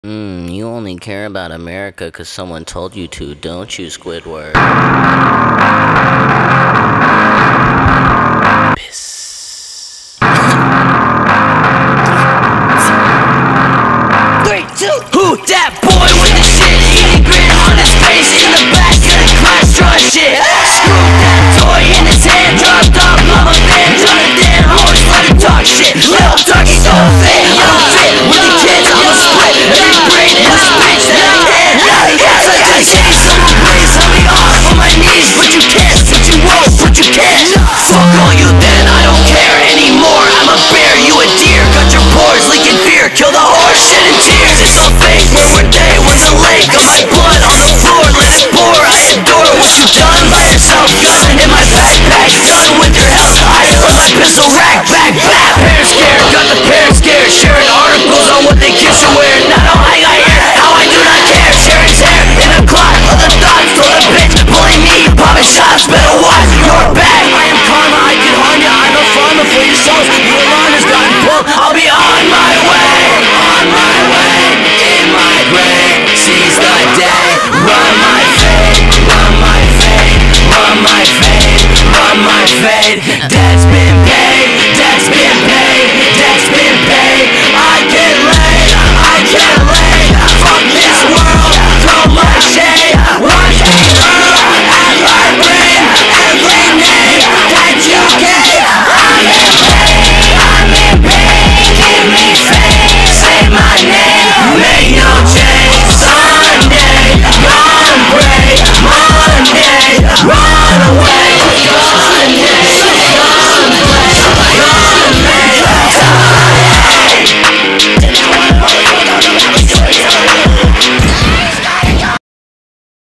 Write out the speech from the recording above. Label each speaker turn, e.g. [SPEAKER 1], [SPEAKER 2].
[SPEAKER 1] You only care about America 'cause someone told you to, don't you, Squidward? Piss.
[SPEAKER 2] 3, 2, who that boy with the shit-eating grin on his face in the back of the class drawing shit? Screw that toy in his hand, dropped off mama van, on a damn horse, let him talk shit. Little turkey don't fit, I don't fit with the kids, I'ma split every brain in this bitch that I can. It's like I say, someone please help me off on my knees, but you can't, but you won't, but you can't. Fuck all you then, I don't care anymore. I'm a bear, you a deer, got your pores leaking fear, kill the horse, shit and tears. It's all fake, where were they? Where's the lake? Got my blood on the floor, let it pour. I adore what you done by yourself. Gun in my backpack, done with your health. I put my pistol rack back. Parents scared, got the parents scared. Sharing articles on what they kids should wear. Not how I got here, how I do not care. Sharing hair in a clock of the thoughts. Told a bitch, bullying me, popping shots. Better watch your back. I am karma, I can harm ya. I'm a farmer for your souls. Your alarm has gotten pulled. I'll be on my way. On my way, in my grave. Seize the day. Run my fade, run my fade, run my fade, run my fade. Dead